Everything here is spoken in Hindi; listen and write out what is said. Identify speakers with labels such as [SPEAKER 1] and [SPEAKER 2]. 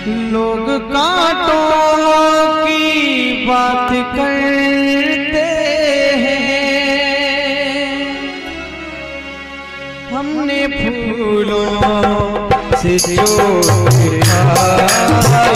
[SPEAKER 1] लोग कांटों की बात करते हैं, हमने फूलों से जो